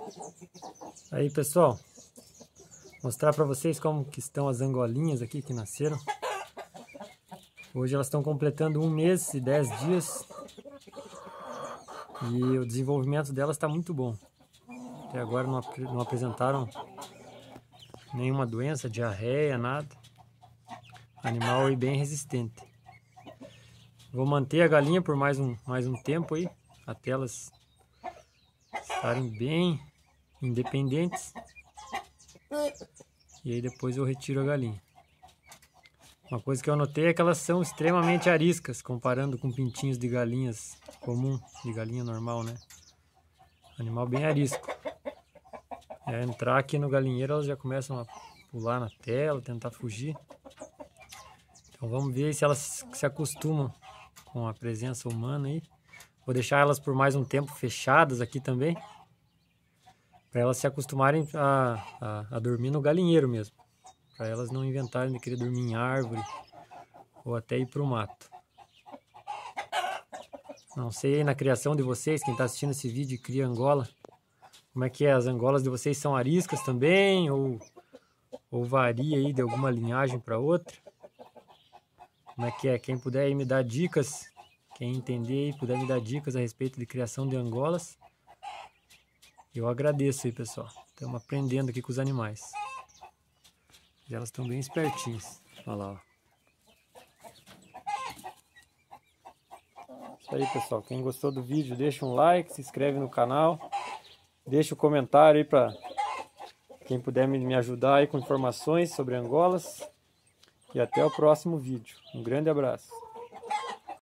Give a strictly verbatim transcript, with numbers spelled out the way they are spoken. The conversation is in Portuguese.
Aí, pessoal, mostrar para vocês como que estão as angolinhas aqui que nasceram. Hoje elas estão completando um mês e dez dias e o desenvolvimento delas está muito bom. Até agora não, ap não apresentaram nenhuma doença, diarreia, nada. Animal aí bem resistente. Vou manter a galinha por mais um, mais um tempo aí, até elas estarem bem independentes. E aí depois eu retiro a galinha. Uma coisa que eu notei é que elas são extremamente ariscas, comparando com pintinhos de galinhas comum, de galinha normal, né? Animal bem arisco. É, entrar aqui no galinheiro elas já começam a pular na tela, tentar fugir. Então vamos ver se elas se acostumam com a presença humana aí. Vou deixar elas por mais um tempo fechadas aqui também, para elas se acostumarem a, a, a dormir no galinheiro mesmo, para elas não inventarem de querer dormir em árvore ou até ir para o mato. Não sei aí na criação de vocês, quem está assistindo esse vídeo e cria Angola, como é que é? As Angolas de vocês são ariscas também ou, ou varia aí de alguma linhagem para outra? Como é que é? Quem puder aí me dar dicas, quem entender e puder me dar dicas a respeito de criação de Angolas, eu agradeço aí, pessoal. Estamos aprendendo aqui com os animais. E elas estão bem espertinhas. Olha lá, ó. Isso aí, pessoal. Quem gostou do vídeo, deixa um like, se inscreve no canal. Deixa um comentário aí para quem puder me ajudar aí com informações sobre Angolas. E até o próximo vídeo. Um grande abraço.